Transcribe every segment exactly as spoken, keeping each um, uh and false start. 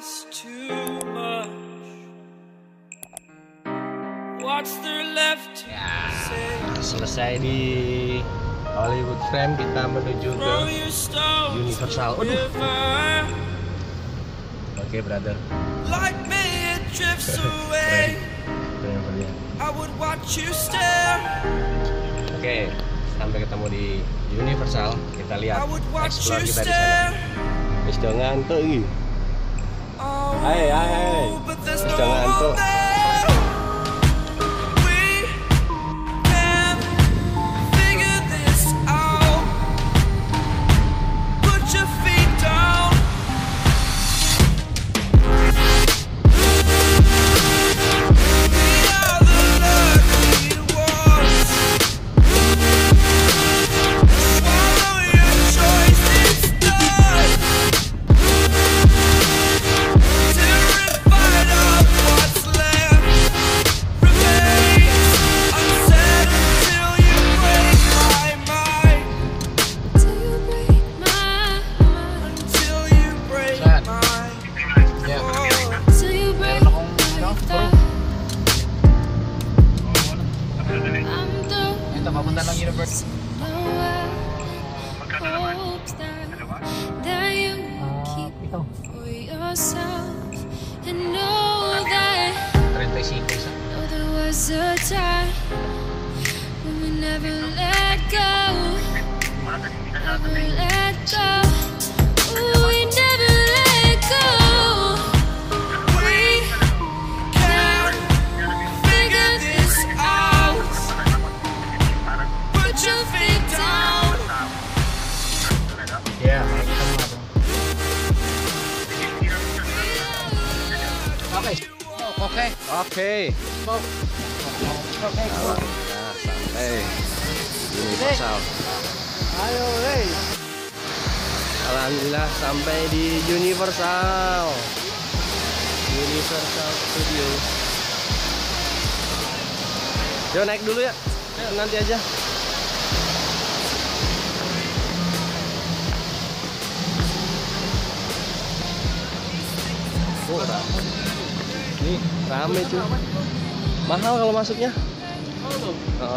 is too much. What's there left to Ya, say? selesai di Hollywood Frame, kita menuju ke Throw your stones Universal. to the Aduh. river. Oke, brother. Like me, it drifts away. Keren, keren. I would watch you stare. Oke, sampai ketemu di Universal. Kita lihat I would watch explore you kita di sana. stare. Wis do ngantuk iki. Oh, Hai, hai, hai. but there's Wis no do ngantuk. one there. We can figure this out. Put your feet down. We are the lucky ones. Swallow your choice, it's done. Terrified of what's left remains unsaid until you break my mind. Until you break Set. mine. Ya. Oh. Ito, papunta ng Universal. Ito. thirty-five isa. There was a time when we never let go, never let go. Ooh, we never let go. We can figure this out. Put your feet down. Ya, kita mau apa? Oke. Oke. Oke. Smoke. Oke. Nah, sampai Universal. Ayo, hey. Alhamdulillah sampai di Universal. Universal Studio. Yuk naik dulu ya. Nanti aja. Oh, rame. Nih, rame cuy. Mahal kalau masuknya. Heeh.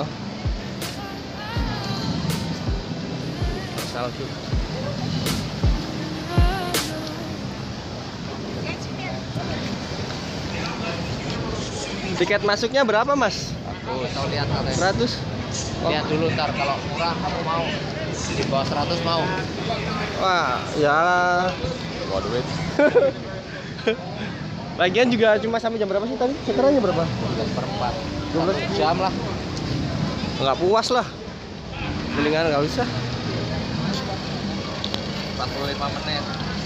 Universal cuy. Tiket masuknya berapa, Mas? Tuh, tahu lihat katanya. seratus? Oh. Lihat dulu ntar kalau murah kamu mau. Di bawah seratus mau. Wah, ya. Wah, duit. Lagian juga cuma sampai jam berapa sih tadi? Sekarangnya berapa? dua belas per empat. dua belas Satu jam lah. Nggak puas lah. Mendingan nggak usah. empat puluh lima menit.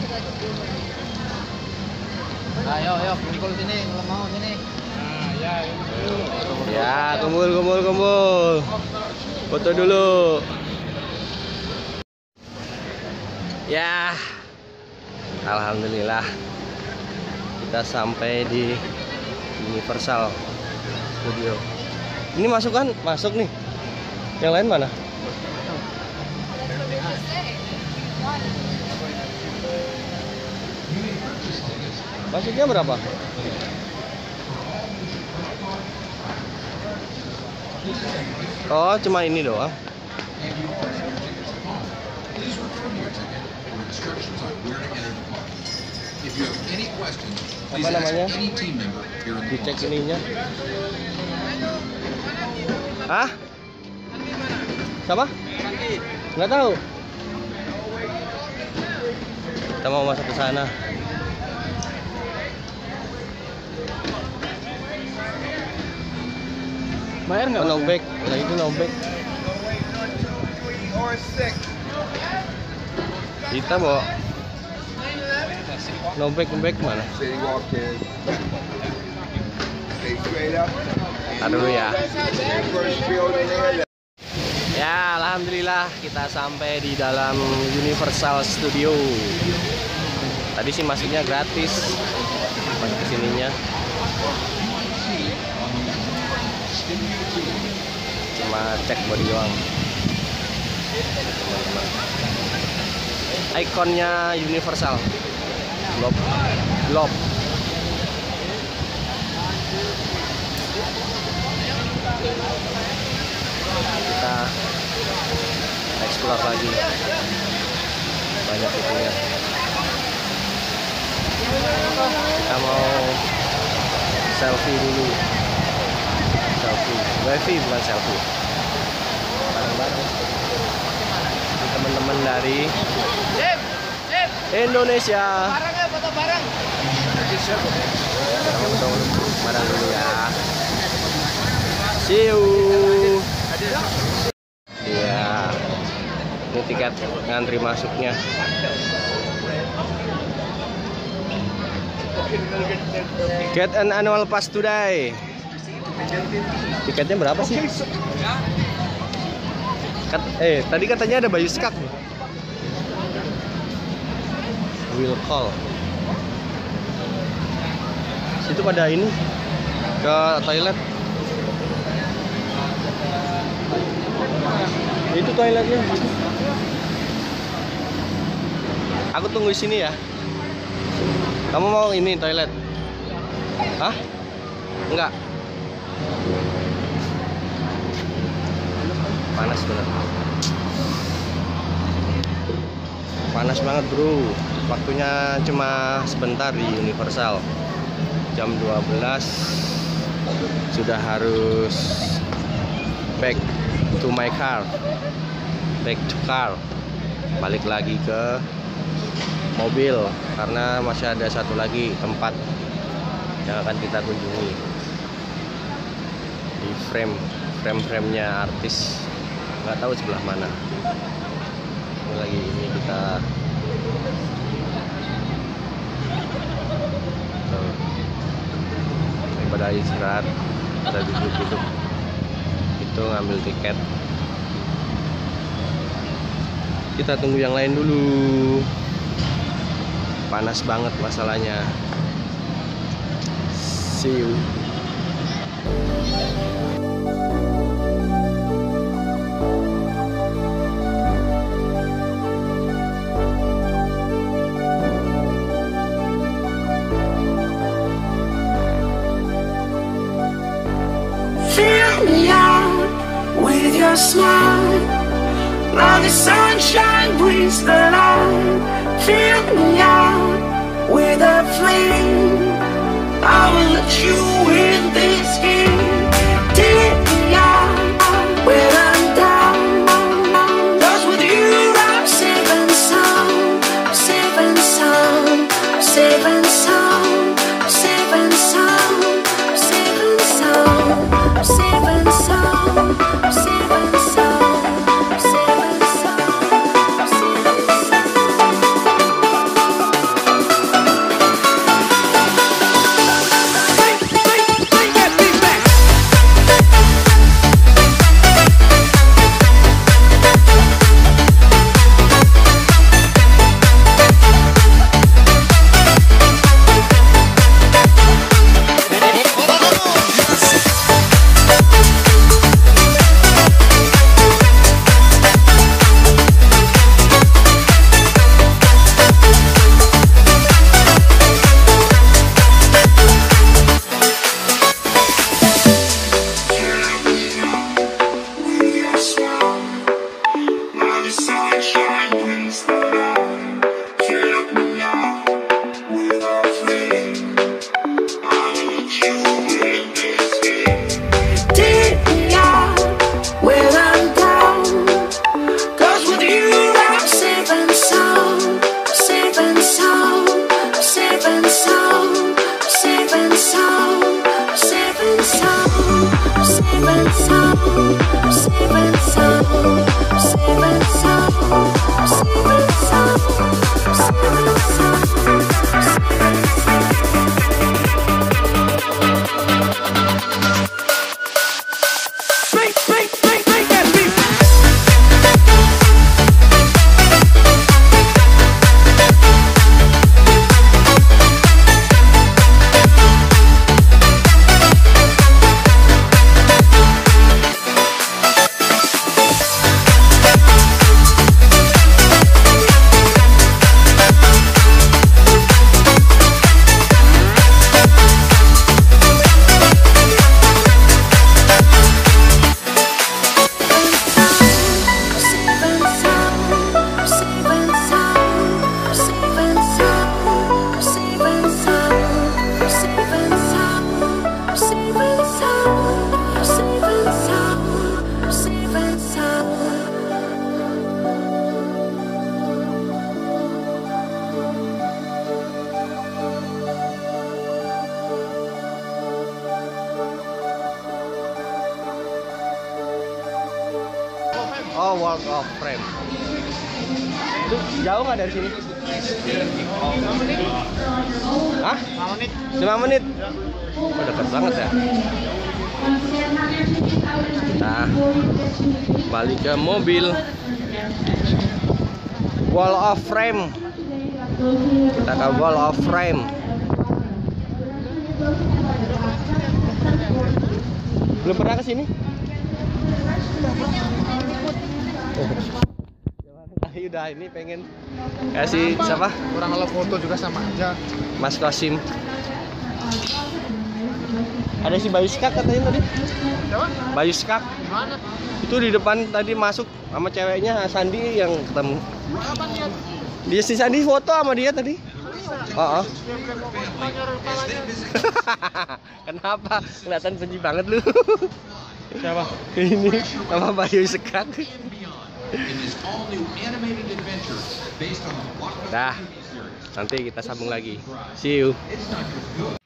Ayo, ayo, kumpul sini kalau mau sini. Nah, ya, Ya, kumpul, kumpul, kumpul. Foto dulu. Ya, alhamdulillah kita sampai di Universal Studio. Ini masuk kan? Masuk nih. Yang lain mana? Masuknya berapa? Oh, cuma ini doang. Apa namanya? Dicek ininya. Hah? Siapa? Nggak tahu. Kita mau masuk ke sana. Bayar nggak? Oh, no back. Nah, itu no back. Kita bawa no back, no back mana? Tahan dulu ya. Ya, alhamdulillah kita sampai di dalam Universal Studio. Tadi sih masuknya gratis. Masuk ke sininya. Cuma cek body doang. Ikonnya Universal. Glob, glob. Kita explore lagi, banyak itunya. Kita mau selfie dulu, selfie, wifi bukan selfie. Bareng-bareng teman-teman dari Indonesia. Barang ya, foto barang. Bareng dulu ya. See you. Iya. Ini tiket ngantri masuknya. Get an annual pass today. Tiketnya berapa sih? Kat, eh, tadi katanya ada Bayu Skak. Will call. Situ pada ini ke toilet. Itu toiletnya. Aku tunggu di sini ya. Kamu mau ini toilet? Hah? Enggak. Panas banget. Panas banget, bro. Waktunya cuma sebentar di Universal. Jam dua belas sudah harus back to my car. Back to car. Balik lagi ke mobil karena masih ada satu lagi tempat yang akan kita kunjungi di frame frame framenya artis, nggak tahu sebelah mana. Ini lagi ini kita tuh, daripada istirahat ada duduk-duduk itu ngambil tiket. Kita tunggu yang lain dulu. Panas banget masalahnya. See you. Fill me out with your smile. Now the sunshine brings the light. Fill me out with a flame. I will let you in this game. Take me out when I'm down. 'Cause with you I'm safe and sound. I'm safe and sound. I'm safe and sound. I'm safe and sound. I'm safe and sound. I'm safe and sound. I'm safe and sound. I'm safe and sound. I'm safe and sound. Bring, bring, bring that beat back. Oh, Walk of Fame. Itu jauh nggak dari sini? Hah? lima menit. lima menit? Oh, dekat banget ya. Nah, balik ke mobil. Wall of Fame. Kita ke Wall of Fame. Belum pernah ke sini? Udah ini pengen kasih siapa? Kurang kalau foto juga sama aja. Mas Kosim. Ada si Bayu Skak katanya tadi. Siapa? Bayu Skak. Mana? Itu di depan tadi masuk sama ceweknya Sandi yang ketemu. Apa dia? Dia si Sandi foto sama dia tadi. Oh, oh. Kenapa? Kelihatan benci banget lu. Siapa? Ini sama Bayu Skak. Dah, nanti kita sambung lagi. See you.